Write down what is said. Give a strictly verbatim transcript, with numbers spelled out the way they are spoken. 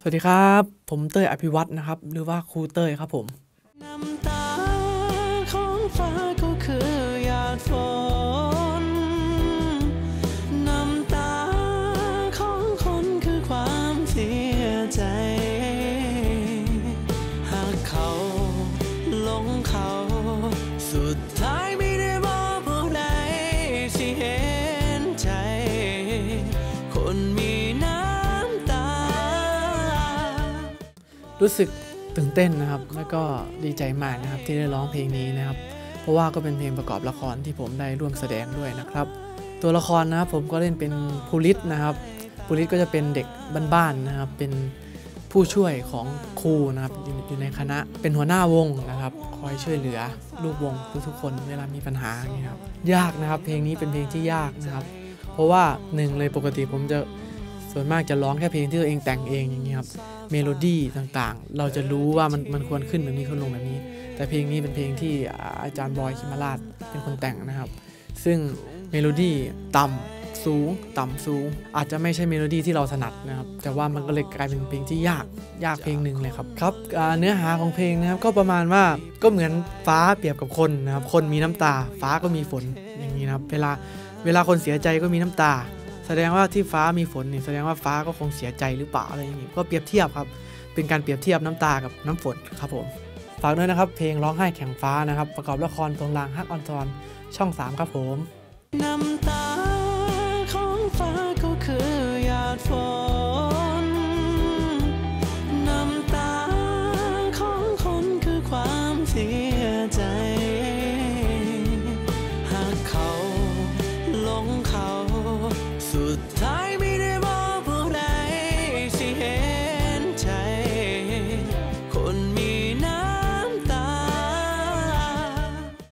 สวัสดีครับผมเต้ยอภิวัฒน์นะครับหรือว่าครูเต้ยครับผมน้ำตาของฟ้าก็คือหยาดฝนน้ำตาของคนคือความเสียใจหากเขาหลงเขาสุดท้ายไม่ได้บอกผู้ใดที่เห็นใจคนมีน้ำตารู้สึกตื่นเต้นนะครับแล้วก็ดีใจมากนะครับที่ได้ร้องเพลงนี้นะครับเพราะว่าก็เป็นเพลงประกอบละครที่ผมได้ร่วมแสดงด้วยนะครับตัวละครนะครับผมก็เล่นเป็นภูริศนะครับภูริศก็จะเป็นเด็กบ้านๆนะครับเป็นผู้ช่วยของครูนะครับอยู่ในคณะเป็นหัวหน้าวงนะครับคอยช่วยเหลือลูกวงทุกๆคนเวลามีปัญหาอย่างนี้ครับยากนะครับเพลงนี้เป็นเพลงที่ยากนะครับเพราะว่าหนึ่งเลยปกติผมจะส่วนมากจะร้องแค่เพลงที่ตัวเองแต่งเองอย่างนี้ครับเมโลดี้ต่างๆเราจะรู้ว่ามันมันควรขึ้นแบบนี้ควรลงแบบนี้แต่เพลงนี้เป็นเพลงที่อาจารย์บอยคิมราชเป็นคนแต่งนะครับซึ่งเมโลดี้ต่ำสูงต่ำสูงอาจจะไม่ใช่เมโลดี้ที่เราถนัดนะครับแต่ว่ามันก็เลยกลายเป็นเพลงที่ยากยากเพลงหนึ่งเลยครับครับเนื้อหาของเพลงนะครับก็ประมาณว่าก็เหมือนฟ้าเปรียบกับคนนะครับคนมีน้ำตาฟ้าก็มีฝนอย่างนี้นะครับเวลาเวลาคนเสียใจก็มีน้ำตาแสดงว่าที่ฟ้ามีฝนนี่แสดงว่าฟ้าก็คงเสียใจหรือเปล่าอะไรอย่างนี้ก็เปรียบเทียบครับเป็นการเปรียบเทียบน้ำตากับน้ำฝนครับผมฝากด้วยนะครับเพลงร้องไห้แข่งฟ้านะครับประกอบละครตรงรางฮักออนซอนช่องสามครับผมน้ำตาของฟ้าก็คือหยาดฝนน้ำตาของคนคือความเสี